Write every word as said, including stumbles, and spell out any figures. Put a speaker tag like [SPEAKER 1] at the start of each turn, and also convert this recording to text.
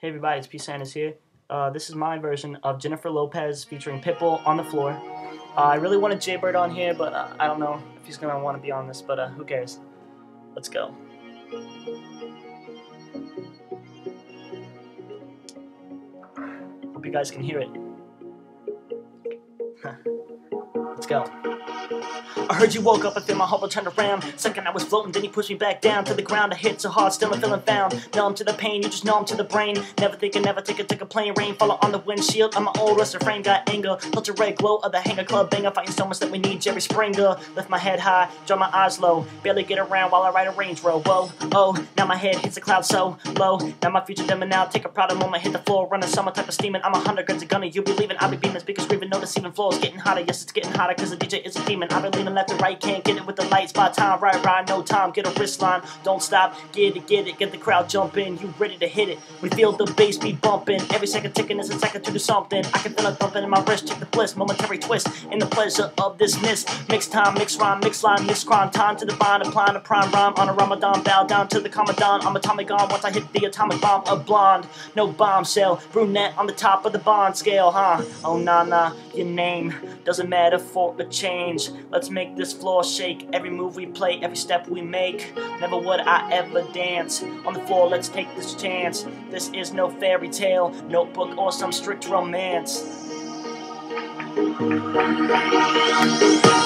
[SPEAKER 1] Hey everybody, it's P.Sanders here. Uh, this is my version of Jennifer Lopez featuring Pitbull on the floor. Uh, I really wanted Jaybird on here, but uh, I don't know if he's going to want to be on this, but uh, who cares? Let's go. Hope you guys can hear it. Let's go. I heard you woke up, I feel my heart will turn around. Second I was floating, then you pushed me back down to the ground. I hit so hard, still I'm feeling found. Numb to the pain, you just numb to the brain. Never thinking, never take it, take a plane. Rain follow on the windshield, I'm my old rusted frame. Got anger, felt a red glow of the hanger club banger. Fighting so much that we need Jerry Springer. Lift my head high, draw my eyes low. Barely get around while I ride a Range Rover. Whoa, oh, now my head hits the cloud so low. Now my future dimming out, take a proud moment, hit the floor. Running summer type of steaming, I'm a hundred grams of gunner. You be leaving, I be beaming, speakers screaming, no deceiving floors getting hotter. Yes, it's getting hotter, cause the D J is a demon. I be leaning left and right, can't get it with the lights. By time, right, right, no time, get a wrist line. Don't stop, get it, get it, get the crowd jumping. You ready to hit it, we feel the bass be bumping. Every second ticking is a second to do something. I can feel it thumping in my wrist, check the bliss. Momentary twist in the pleasure of this miss. Mix time, mix rhyme, mix line, mix crime. Time to divine, applying a prime rhyme on a Ramadan. Bow down to the Commandant, I'm atomic on once I hit the atomic bomb. A blonde, no bombshell, brunette on the top of the bond scale, huh? Oh nah nah, your name doesn't matter for a change. Let's make this floor shake. Every move we play, every step we make. Never would I ever dance on the floor, let's take this chance. This is no fairy tale, notebook or some strict romance.